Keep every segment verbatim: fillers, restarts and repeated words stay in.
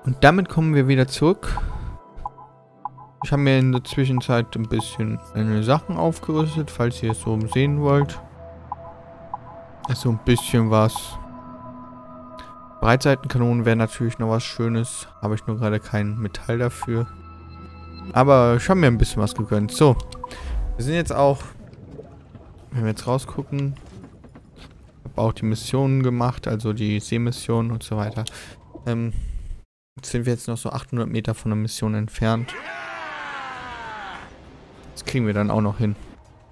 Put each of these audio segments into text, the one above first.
Und damit kommen wir wieder zurück. Ich habe mir in der Zwischenzeit ein bisschen meine Sachen aufgerüstet, falls ihr es so sehen wollt. Also ein bisschen was. Breitseitenkanonen wäre natürlich noch was Schönes. Habe ich nur gerade kein Metall dafür. Aber ich habe mir ein bisschen was gegönnt. So. Wir sind jetzt auch... Wenn wir jetzt rausgucken... Ich habe auch die Missionen gemacht, also die Seemissionen und so weiter. Ähm... Jetzt sind wir jetzt noch so achthundert Meter von der Mission entfernt. Das kriegen wir dann auch noch hin.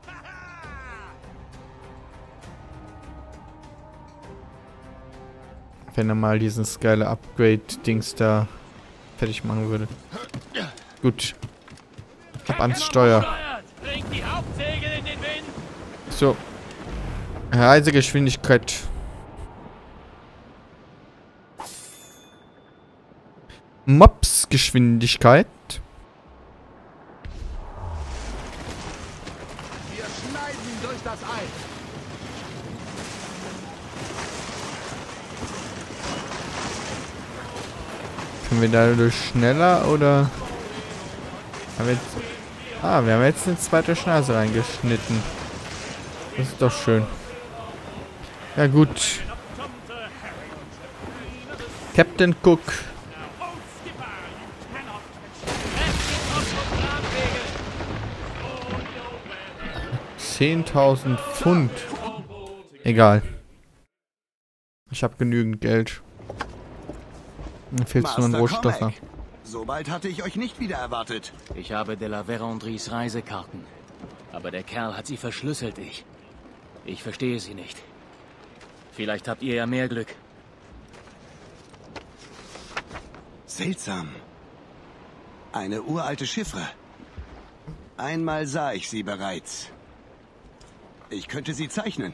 Wenn er mal dieses geile Upgrade-Dings da fertig machen würde. Gut. Ab ans Steuer. So. Reisegeschwindigkeit. Mops-Geschwindigkeit. Wir schneiden durch das Eis. Können wir dadurch schneller oder... Haben wir jetzt... Ah, wir haben jetzt eine zweite Schnase reingeschnitten. Das ist doch schön. Ja gut. Captain Cook. zehntausend Pfund. Egal. Ich habe genügend Geld. Mir fehlt nur ein Rohstoffer. So bald hatte ich euch nicht wieder erwartet. Ich habe de la Vérendryes Reisekarten. Aber der Kerl hat sie verschlüsselt, ich. Ich verstehe sie nicht. Vielleicht habt ihr ja mehr Glück. Seltsam. Eine uralte Chiffre. Einmal sah ich sie bereits. Ich könnte sie zeichnen.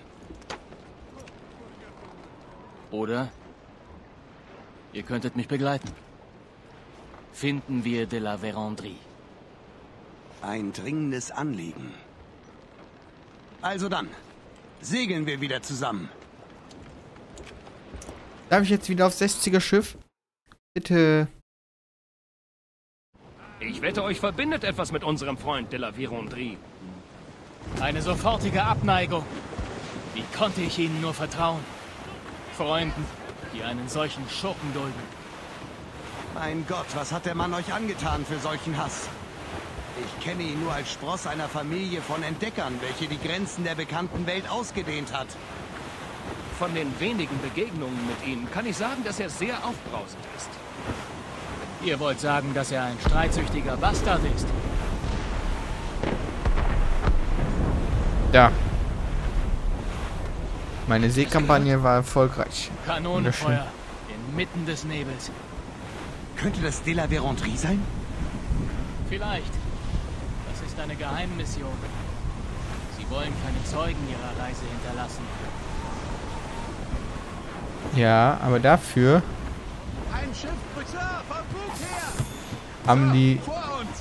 Oder ihr könntet mich begleiten. Finden wir de la Vérendrye. Ein dringendes Anliegen. Also dann, segeln wir wieder zusammen. Darf ich jetzt wieder aufs sechziger Schiff? Bitte. Ich wette, euch verbindet etwas mit unserem Freund de la Vérendrye. Eine sofortige Abneigung. Wie konnte ich ihnen nur vertrauen? Freunden, die einen solchen Schurken dulden. Mein Gott, was hat der Mann euch angetan für solchen Hass? Ich kenne ihn nur als Spross einer Familie von Entdeckern, welche die Grenzen der bekannten Welt ausgedehnt hat. Von den wenigen Begegnungen mit ihm kann ich sagen, dass er sehr aufbrausend ist. Ihr wollt sagen, dass er ein streitsüchtiger Bastard ist? Da. Meine Seekampagne war erfolgreich. Kanonenfeuer inmitten des Nebels. Könnte das de la Vérendrye sein? Vielleicht. Das ist eine Geheimmission. Sie wollen keine Zeugen ihrer Reise hinterlassen. Ja, aber dafür Ein Schiff, Sir, vom Bug her! haben die Vor uns!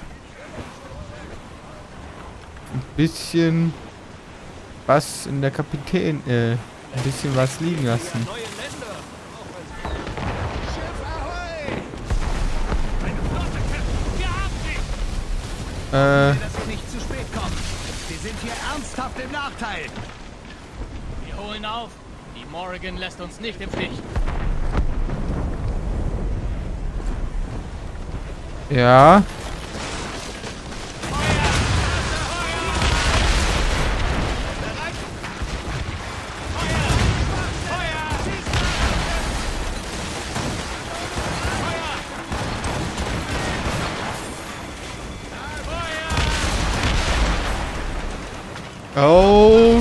ein bisschen was in der Kapitän, äh, ein bisschen was liegen lassen. Neue Länder. Schiff ahoi! Eine Flotte, Captain. Wir haben sie. Äh, Dass wir nicht zu spät kommen. Wir sind hier ernsthaft im Nachteil. Wir holen auf. Die Morrigan lässt uns nicht im Stich. ja. Oh.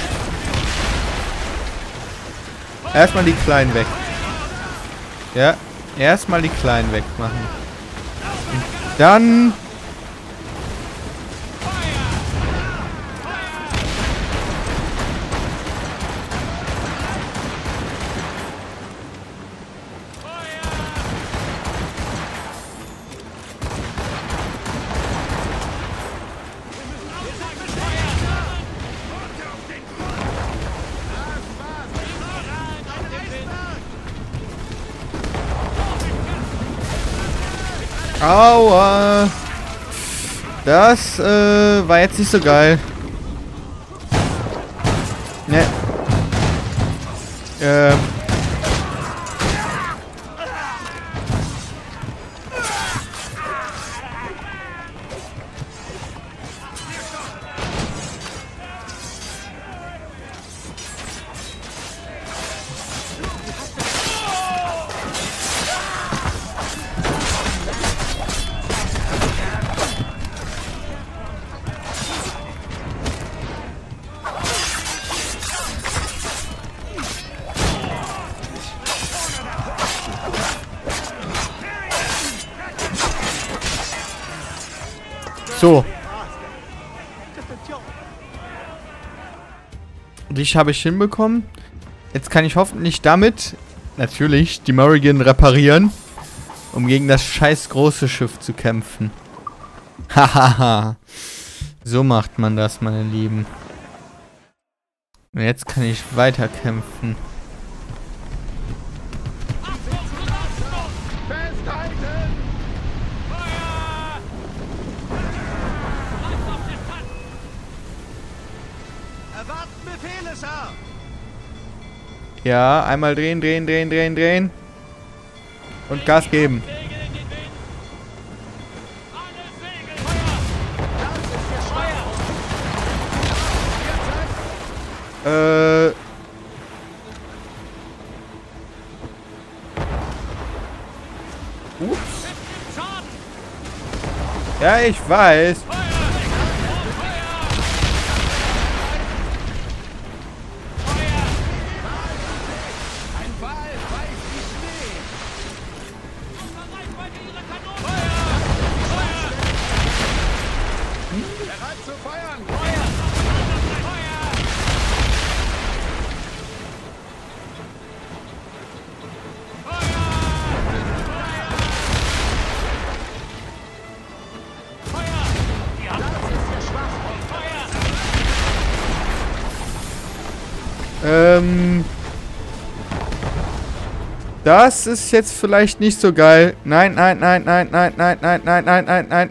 Erstmal die Kleinen weg. Ja, erstmal die Kleinen wegmachen. Und dann... Aua. Das äh, war jetzt nicht so geil. Ne. Ähm. So. Dich habe ich hinbekommen. Jetzt kann ich hoffentlich damit natürlich die Morrigan reparieren, um gegen das scheiß große Schiff zu kämpfen. Hahaha. So macht man das, meine Lieben. Und jetzt kann ich weiter kämpfen. Ja, einmal drehen, drehen, drehen, drehen, drehen. Und Gas geben. Äh. Ups. Ja, ich weiß. Ähm. Das ist jetzt vielleicht nicht so geil. Nein, nein, nein, nein, nein, nein, nein, nein, nein, nein, nein.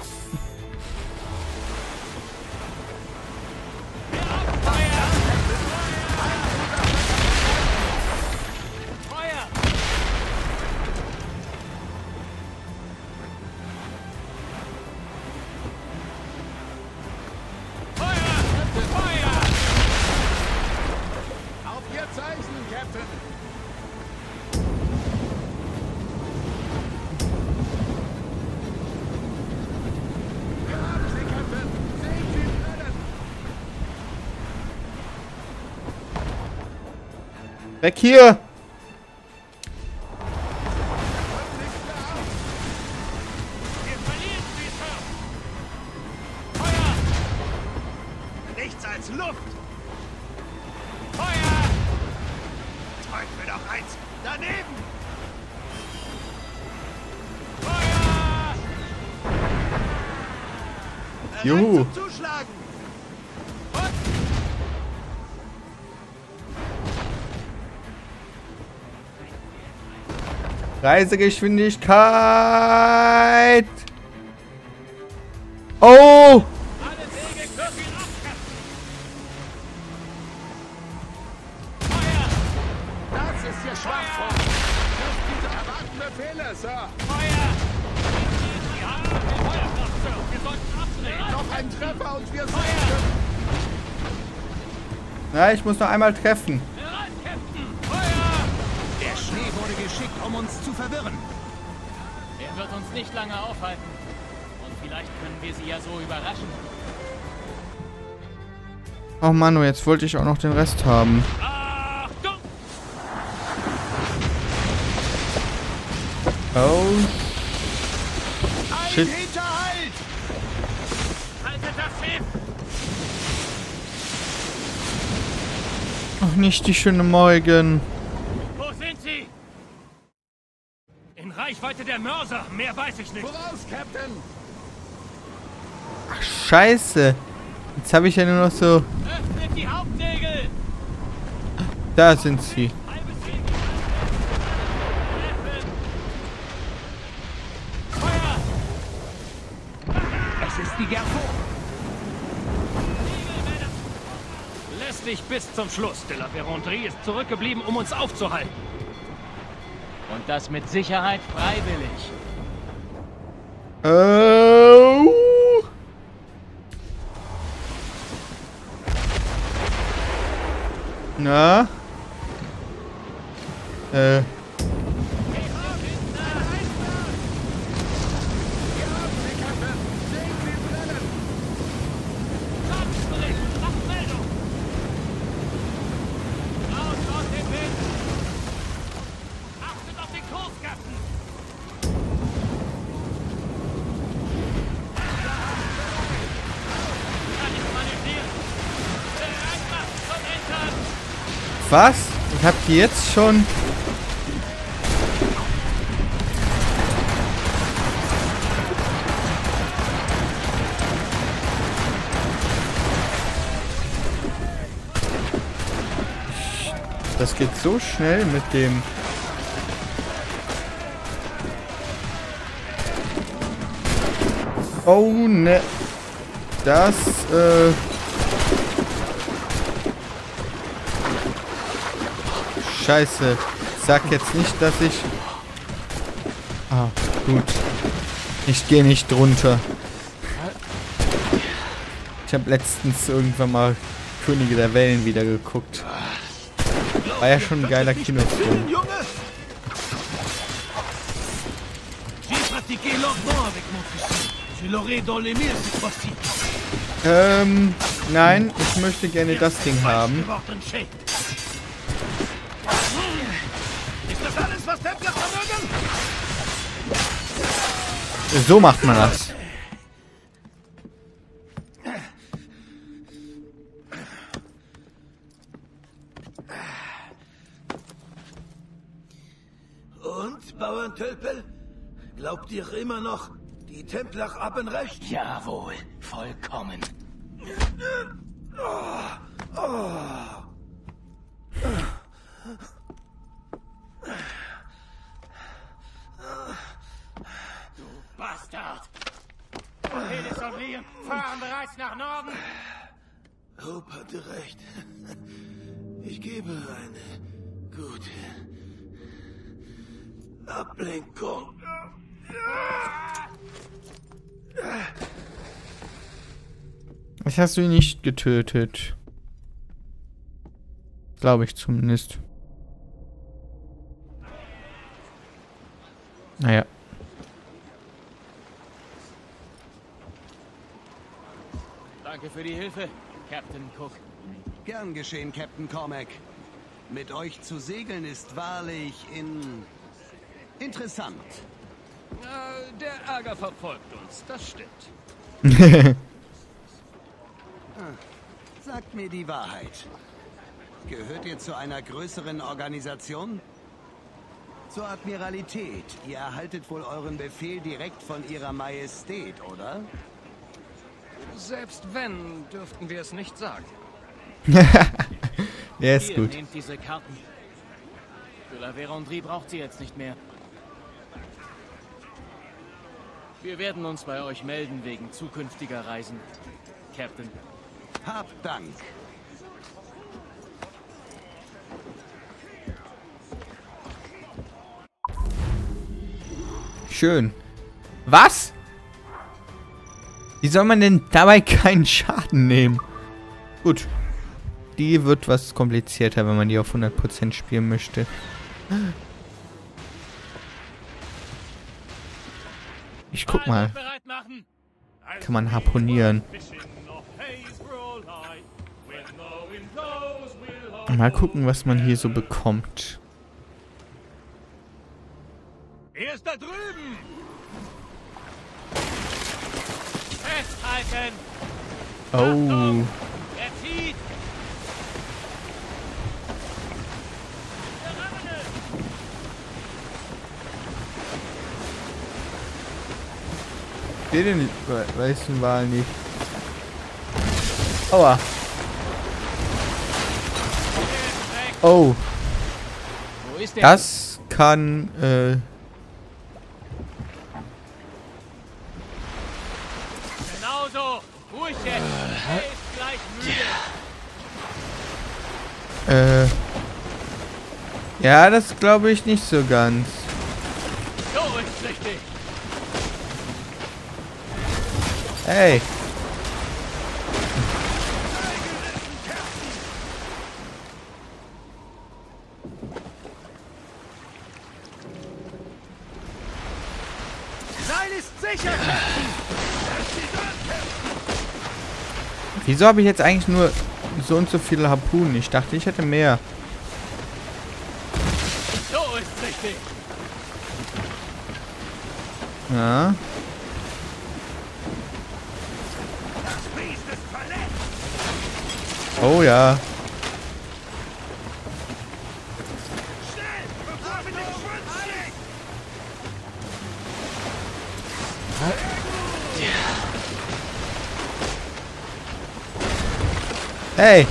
Weg hier! Nichts als Luft! Feuer! Teufel doch eins! Daneben! Feuer! Juhu! Zum Zuschlagen! Reisegeschwindigkeit! Oh! Alle Segel kürzen ab! Feuer! Das ist Ihr Schwachpunkt! Das sind diese erwarteten Befehle, Sir! Feuer! Ja, Feuerkraft, Sir! Wir sollten abdrehen! Noch ein Treffer und wir sind... Na, ich muss noch einmal treffen. Der Schnee wurde geschickt, um uns zu verwirren. Er wird uns nicht lange aufhalten. Und vielleicht können wir sie ja so überraschen. Oh Mann, jetzt wollte ich auch noch den Rest haben. Achtung! Oh. Shit. Ein Hinterhalt! Haltet das Schiff! Ach, nicht die schöne Morgen. Wo sind sie? In Reichweite der Mörser. Mehr weiß ich nicht. Voraus, Captain! Ach, scheiße. Jetzt habe ich ja nur noch so... Öffnet die Hauptsegel! Da sind sie. Halbes Segel! Treffen! Feuer! die Gerson. Lässt bis zum Schluss. De la Vérendrye ist zurückgeblieben, um uns aufzuhalten. Und das mit Sicherheit freiwillig. Oh. Na? Äh. Was? Ich hab die jetzt schon... Das geht so schnell mit dem... Oh ne... Das, äh... Scheiße. Sag jetzt nicht, dass ich... Ah, gut. Ich gehe nicht drunter. Ich habe letztens irgendwann mal Könige der Wellen wieder geguckt. War ja schon ein geiler Kinofilm. Ähm, nein, ich möchte gerne das Ding haben. So macht man das. Und, Bauerntölpel? Glaubt ihr immer noch, die Templer haben recht? Jawohl, vollkommen. Oh, oh. Bastard! Helisoblieren, fahren bereits nach Norden! Hope hatte recht. Ich gebe eine gute Ablenkung. Ich hast du ihn nicht getötet. Glaube ich zumindest. Naja. Danke für die Hilfe, Captain Cook. Gern geschehen, Captain Cormac. Mit euch zu segeln ist wahrlich in... interessant. Äh, der Ärger verfolgt uns, das stimmt. Sagt mir die Wahrheit. Gehört ihr zu einer größeren Organisation? Zur Admiralität. Ihr erhaltet wohl euren Befehl direkt von ihrer Majestät, oder? Selbst wenn, dürften wir es nicht sagen. Der ist Hier, gut. nehmt diese Karten. De la Vérendrye braucht sie jetzt nicht mehr. Wir werden uns bei euch melden wegen zukünftiger Reisen, Captain. Habt Dank. Schön. Was? Wie soll man denn dabei keinen Schaden nehmen? Gut. Die wird was komplizierter, wenn man die auf hundert Prozent spielen möchte. Ich guck mal. Kann man harponieren. Mal gucken, was man hier so bekommt. Er ist da drüben! Festhalten! Oh. Er zieht! Ich sehe den weißen Wal nicht. Aua. Oh. Wo ist der? Das kann, äh... Genau so! Ruhig jetzt. Er ist gleich müde. Äh. Ja, das glaube ich nicht so ganz. So ist richtig. Hey. Seil ist sicher! Wieso habe ich jetzt eigentlich nur so und so viele Harpunen? Ich dachte, ich hätte mehr. So ist richtig. Ja. Oh ja. Hey!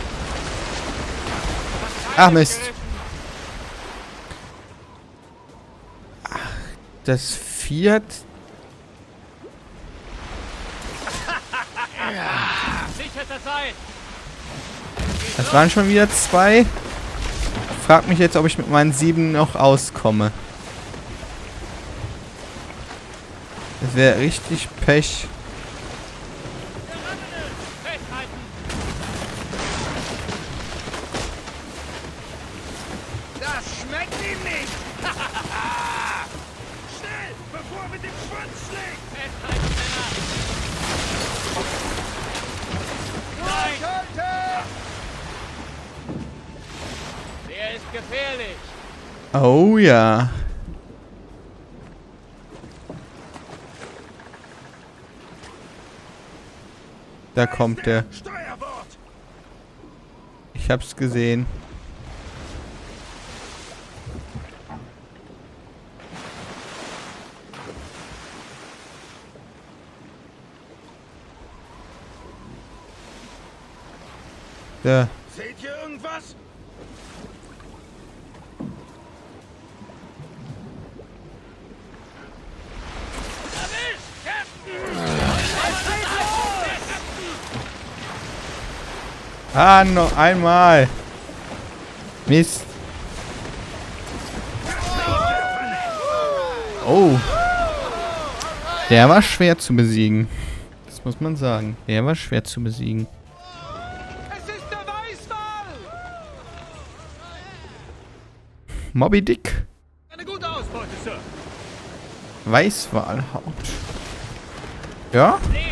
Ach Mist. Ach, das Vieh hat... Sichert das Seil. Das waren schon wieder zwei. Frag mich jetzt, ob ich mit meinen sieben noch auskomme. Das wäre richtig Pech. Festhalten. Das schmeckt ihm nicht! Schnell, bevor er mit dem Schwanz schlägt! Festhalten, Männer. Nein. Der ist gefährlich. Oh ja. Da kommt der. Steuerbord! Ich hab's gesehen. Da. Seht ihr irgendwas? Ah, noch einmal. Mist. Oh. Der war schwer zu besiegen. Das muss man sagen. Der war schwer zu besiegen. Es ist der Weißwal. Moby Dick. Eine gute Ausbeute, Sir. Weißwalhaut. Ja? Näher